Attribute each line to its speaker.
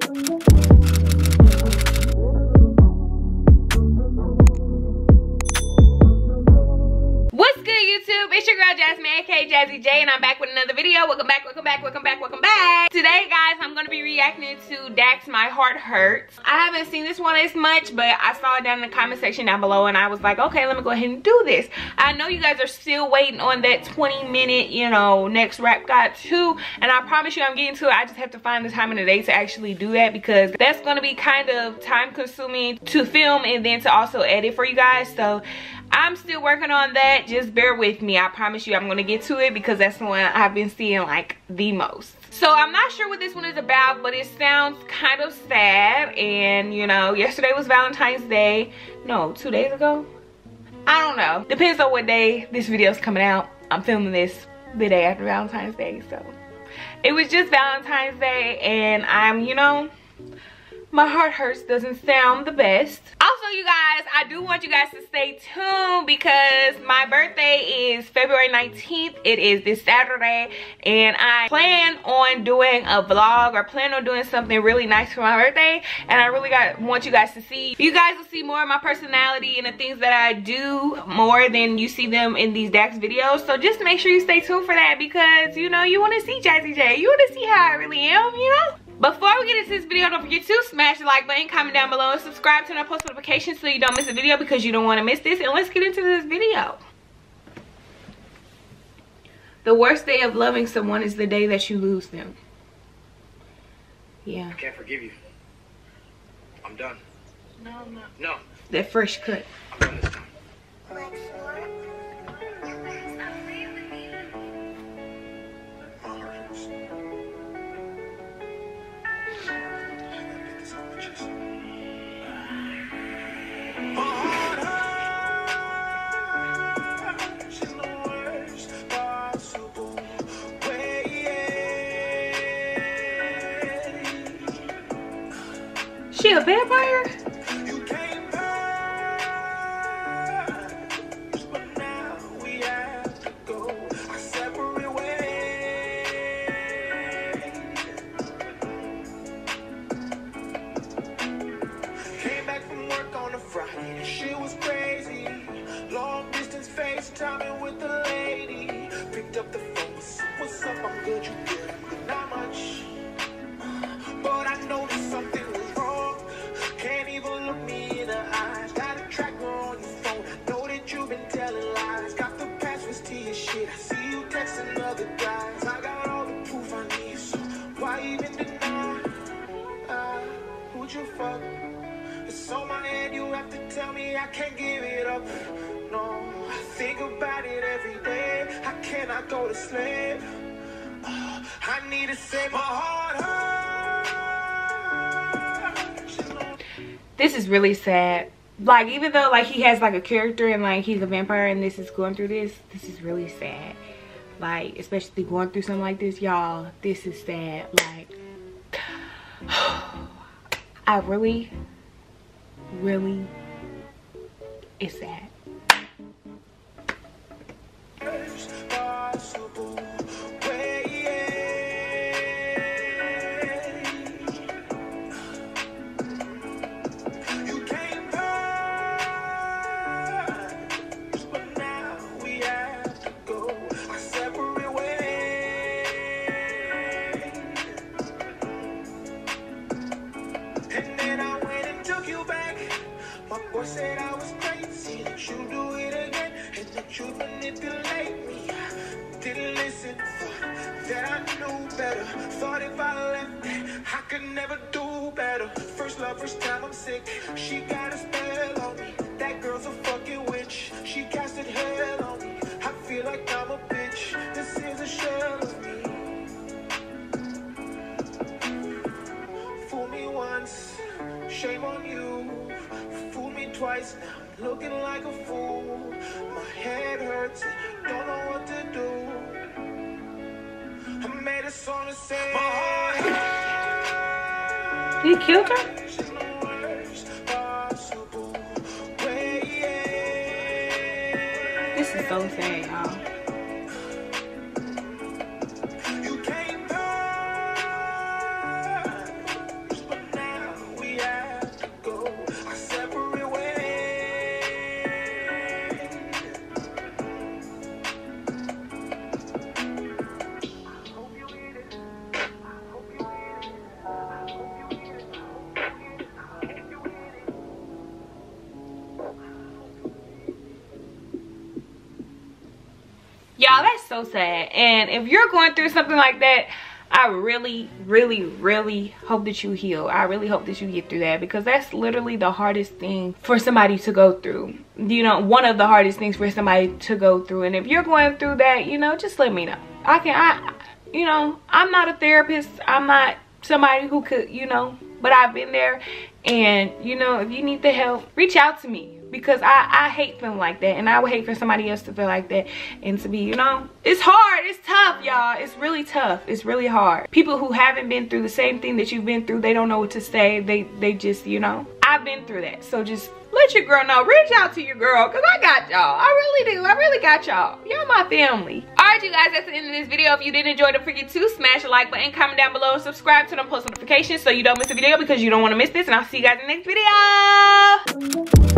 Speaker 1: What's good, YouTube? It's your girl Jasmine, aka Jazzy J, and I'm back with another video. Welcome back, welcome back, welcome back, welcome back. Today, guys, I'm gonna be reacting to Dax My Heart Hurts. I haven't seen this one as much, but I saw it down in the comment section down below, and I was like, okay, let me go ahead and do this. I know you guys are still waiting on that 20-minute, you know, next rap guide too, and I promise you I'm getting to it. I just have to find the time in the day to actually do that, because that's gonna be kind of time consuming to film and then to also edit for you guys. So I'm still working on that. Just bear with me. I promise you I'm gonna get to it, because that's the one I've been seeing like the most. So I'm not sure what this one is about, but it sounds kind of sad. And you know, yesterday was Valentine's Day. No, 2 days ago? I don't know. Depends on what day this video is coming out. I'm filming this the day after Valentine's Day, so it was just Valentine's Day, and I'm, you know, my heart hurts doesn't sound the best. Also, you guys, I do want you guys to stay tuned, because my birthday is February 19th. It is this Saturday, and I plan on doing a vlog, or plan on doing something really nice for my birthday, and I really want you guys to see. You guys will see more of my personality and the things that I do more than you see them in these Dax videos. So just make sure you stay tuned for that, because you know, you want to see Jazzy J. You want to see how I really am, you know? Before we get into this video, don't forget to smash the like button, comment down below, and subscribe to our post notifications so you don't miss a video, because you don't want to miss this. And let's get into this video. The worst day of loving someone is the day that you lose them. Yeah.
Speaker 2: I can't forgive you. I'm done.
Speaker 1: No, I'm not.
Speaker 2: No.
Speaker 1: That fresh cut.
Speaker 2: I'm done this time.
Speaker 1: She a vampire?
Speaker 2: FaceTiming with the lady. Picked up the phone. What's up? I'm good. You good? Not much. But I noticed something was wrong. Can't even look me in the eyes. Got a tracker on your phone. I know that you've been telling lies. Got the passwords to your shit. I see you texting other guys. I got all the proof I need. So why even deny? Who'd you fuck? It's on my head. You have to tell me I can't give it up. No, I think about it every day. I cannot go to sleep. I need to save my heart.
Speaker 1: This is really sad. Like, even though like he has like a character and like he's a vampire and this is going through this is really sad. Like, especially going through something like this, y'all. This is sad. Like, I really, it's sad.
Speaker 2: Said I was crazy, that you do it again, and that you manipulate me. Didn't listen, thought that I knew better. Thought if I left it, I could never do better. First love, first time I'm sick. She got a spell on me. That girl's a fucking witch. She casted hell on me. I feel like I'm a bitch. This is a shell of me. Fool me once, shame on you. Fool me twice, now I'm looking like a fool. My head hurts, don't know what to do. I made a song to say my heart hurts.
Speaker 1: He killed her? This is so sad, y'all. Y'all, that's so sad. And if you're going through something like that, I really, really, really hope that you heal. I really hope that you get through that, because that's literally the hardest thing for somebody to go through. You know, one of the hardest things for somebody to go through. And if you're going through that, you know, just let me know. You know, I'm not a therapist. I'm not somebody who could, you know, but I've been there. And, you know, if you need the help, reach out to me. Because I hate feeling like that, and I would hate for somebody else to feel like that, and to be, you know, it's hard, it's tough, y'all. It's really tough, it's really hard. People who haven't been through the same thing that you've been through, they don't know what to say. They just, you know, I've been through that. So just let your girl know, reach out to your girl, because I got y'all. I really do. I really got y'all. Y'all my family. Alright, you guys, that's the end of this video. If you did enjoy, don't forget to smash the like button, comment down below, and subscribe to the post notifications so you don't miss a video, because you don't want to miss this. And I'll see you guys in the next video.